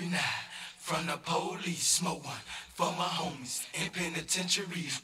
every night. From the police, smoke one for my homies in penitentiaries.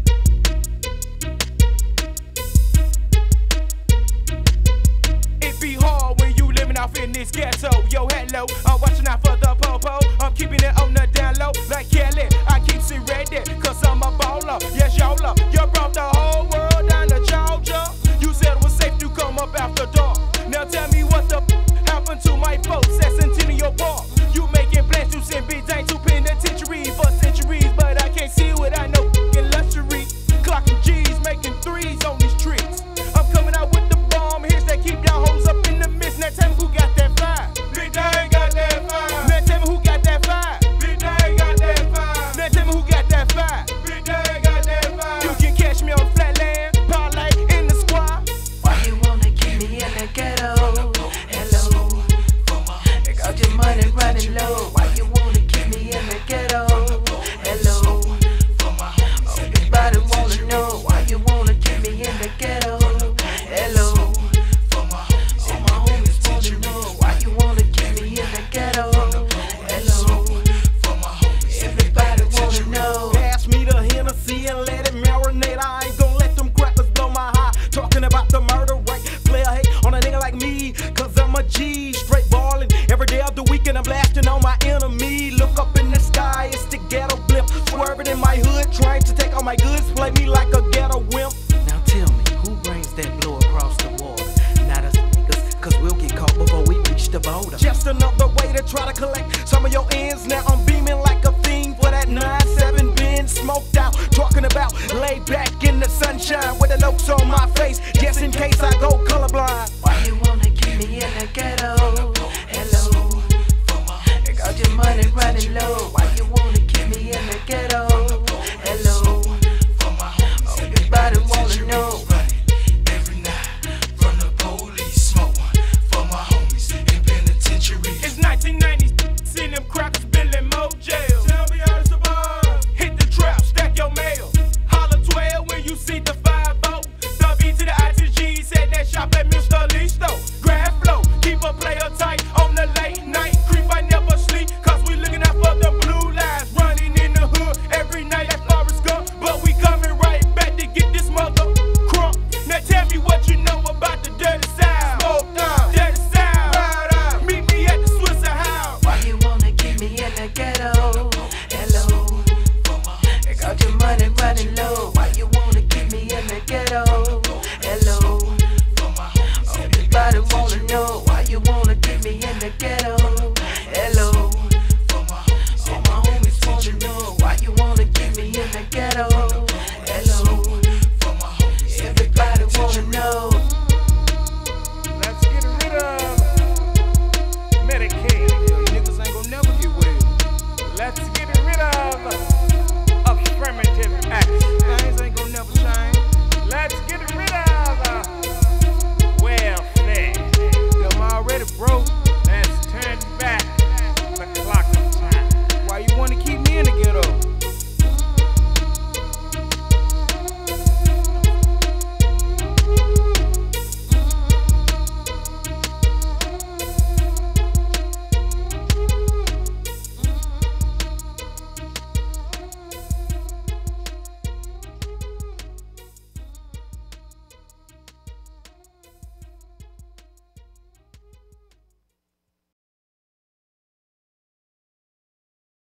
It be hard when you living off in this ghetto. Yo, hello, I'm watching out for the po-po. I'm keeping it on the down low like Kelly. I keep it ready, cause I'm a baller. Yes, YOLO, you brought the whole world down to Georgia. You said it was safe to come up after dark. Now tell me what the happened to my folks at Centennial Park. You making plans to send Big Dane to penitentiary for centuries, but I can't see without no fucking luxury. Clocking G's, making threes on these tricks. I'm coming out with the bomb hits that keep y'all hoes up in the mist. Now tell me who got that fire. Big Dane got that fire. Now tell me who got that fire. Big Dane got that fire. Now tell me who got that fire. Big Dane got that fire. You can catch me on Flatland, parlay in the squad. Why you wanna keep me in the ghetto? Hello, I got your money running low. Why you wanna keep me in the ghetto? Hello, everybody wanna know why you wanna keep me in the ghetto. Hello, all my homies wanna know why you wanna keep me in the ghetto. Hello, everybody wanna know. Pass me the Hennessy and let it marinate. I ain't gon' let them crackers blow my high. Talking about the murder rate. Player hate on a nigga like me, cause I'm a G. Straight ballin' every day of the week and I'm blasting on my enemy. Look up in the sky, it's the ghetto blimp. Swerving in my hood, trying to take all my goods. Play me like a ghetto wimp. Now tell me, who brings that blow across the water? Not us niggas, cause we'll get caught before we reach the border. Just another way to try to collect some of your ends. Now I'm beaming like a fiend for that 9-7 bin smoked out. Talking about laid back in the sunshine with the looks on my face, just in case I go cold.